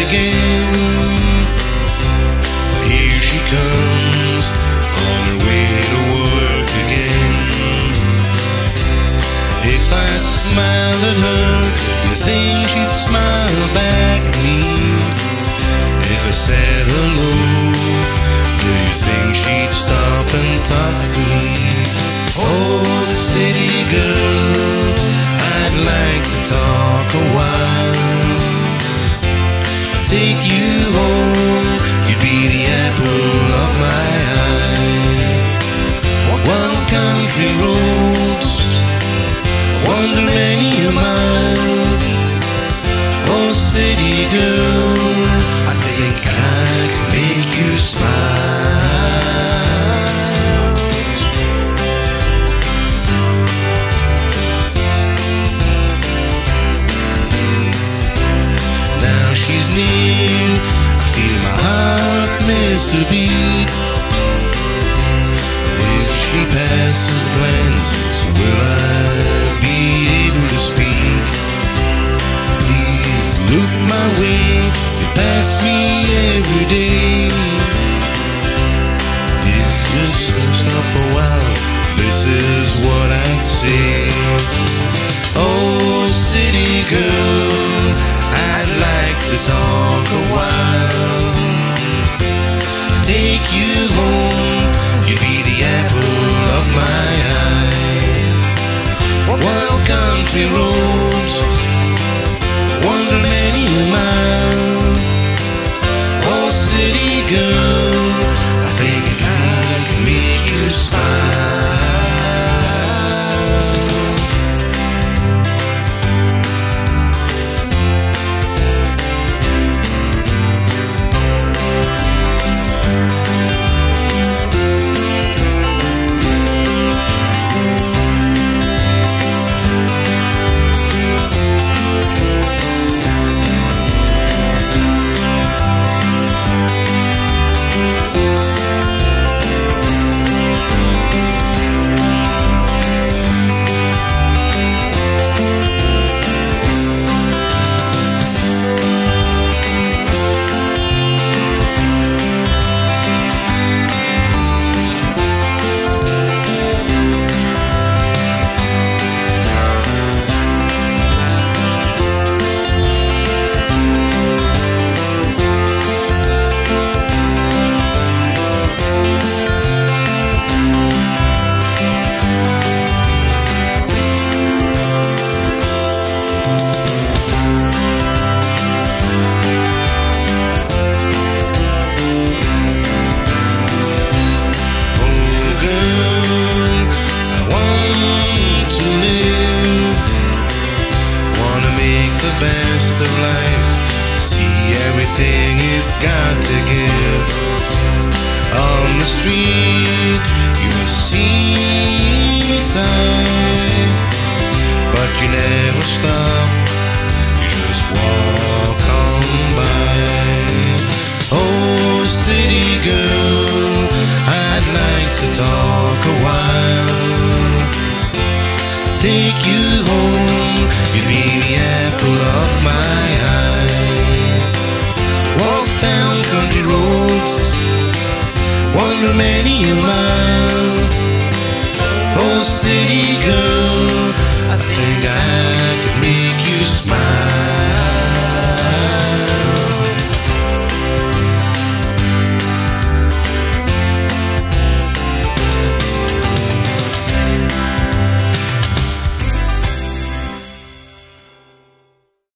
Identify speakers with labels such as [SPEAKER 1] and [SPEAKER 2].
[SPEAKER 1] again. Here she comes on her way to work again. If I smiled at her, you think she'd smile back at me? If I said hello, do you think she'd stop and talk to me? Oh, city girl, I'd like to talk a while. Take you home, you'd be the apple of my eye. One country road, wander many a mile. Oh, city girl, I think I can make you smile. Now she's near, I feel my heart miss a beat. If she passes a glance, will I be able to speak? Please look my way, you pass me every day. If you stop a while, this is what I'd say. Oh, city girl, I'd like to talk a while. Take you home, you'd be the apple of my eye. One country road, wander many a mile. Oh, city girl, I think I can make you smile. Best of life, see everything it's got to give. On the street, you must see me sigh, but you never stop, you just walk on by. Oh, city girl, I'd like to talk a while. Take you home, you'd be the apple of my eye. Walk down country roads, wander many a mile. Oh, city girl,